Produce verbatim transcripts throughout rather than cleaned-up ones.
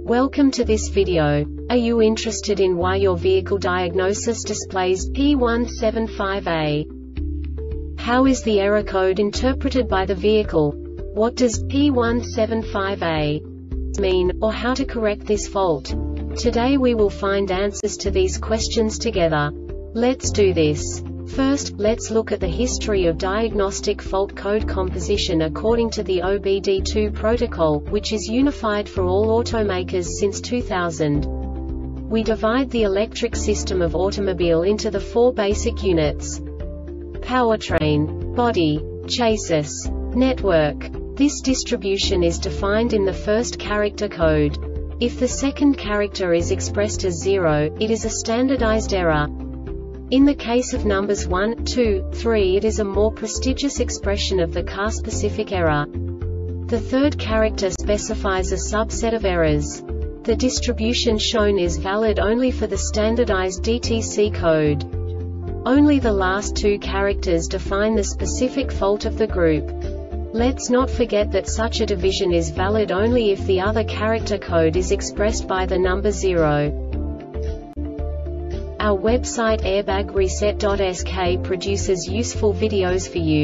Welcome to this video. Are you interested in why your vehicle diagnosis displays P one seven five A? How is the error code interpreted by the vehicle? What does P one seven five A mean, or how to correct this fault? Today we will find answers to these questions together. Let's do this. First, let's look at the history of diagnostic fault code composition according to the O B D two protocol, which is unified for all automakers since two thousand. We divide the electric system of automobile into the four basic units: powertrain, body, chassis, network. This distribution is defined in the first character code. If the second character is expressed as zero, it is a standardized error. In the case of numbers one, two, three, it is a more prestigious expression of the car-specific error. The third character specifies a subset of errors. The distribution shown is valid only for the standardized D T C code. Only the last two characters define the specific fault of the group. Let's not forget that such a division is valid only if the other character code is expressed by the number zero. Our website airbag reset dot S K produces useful videos for you.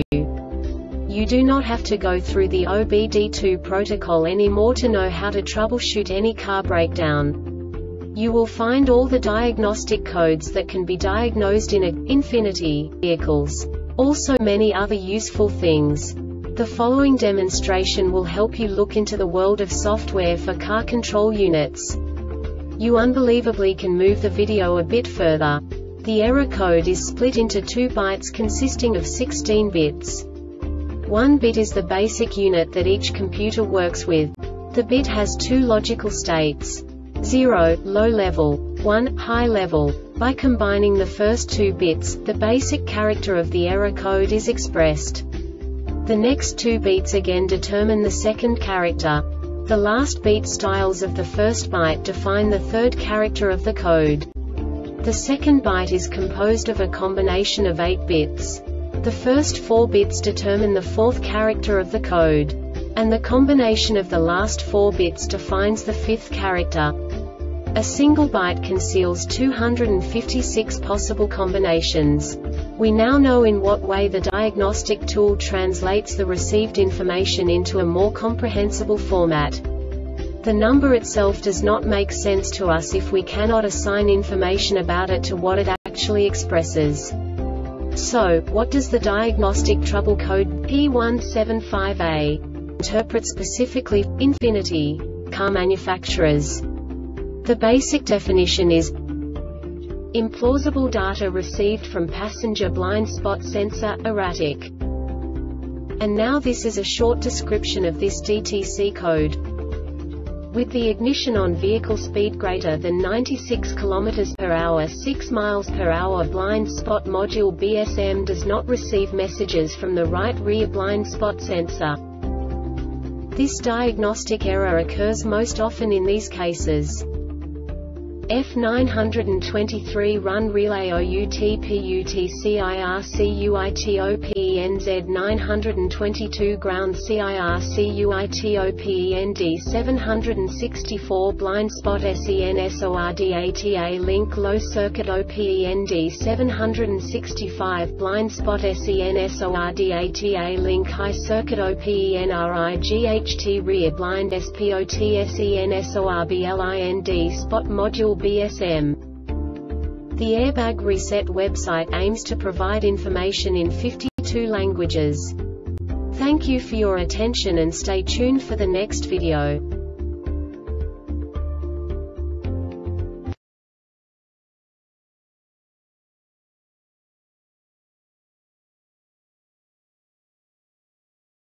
You do not have to go through the O B D two protocol anymore to know how to troubleshoot any car breakdown. You will find all the diagnostic codes that can be diagnosed in a Infiniti vehicles. Also many other useful things. The following demonstration will help you look into the world of software for car control units. You unbelievably can move the video a bit further. The error code is split into two bytes consisting of sixteen bits. One bit is the basic unit that each computer works with. The bit has two logical states: zero, low level, one, high level. By combining the first two bits, the basic character of the error code is expressed. The next two bits again determine the second character. The last beat styles of the first byte define the third character of the code. The second byte is composed of a combination of eight bits. The first four bits determine the fourth character of the code. And the combination of the last four bits defines the fifth character. A single byte conceals two hundred fifty-six possible combinations. We now know in what way the diagnostic tool translates the received information into a more comprehensible format. The number itself does not make sense to us if we cannot assign information about it to what it actually expresses. So, what does the diagnostic trouble code P one seven five A interpret specifically for Infiniti car manufacturers? The basic definition is implausible data received from passenger blind spot sensor, erratic. And now this is a short description of this D T C code. With the ignition on, vehicle speed greater than ninety-six kilometers per hour, six miles per hour, blind spot module B S M does not receive messages from the right rear blind spot sensor. This diagnostic error occurs most often in these cases: F nine twenty-three run relay O U T P U T C I R C U I T O P E N Z nine twenty-two ground C I R C U I T O P E N D seven sixty-four blind spot SENSORDATA link low circuit O P E N D seven sixty-five blind spot SENSORDATA link high circuit O P E N R I G H T rear blind SPOT SENSORBLIND spot module B S M. The Airbag Reset website aims to provide information in fifty-two languages. Thank you for your attention and stay tuned for the next video.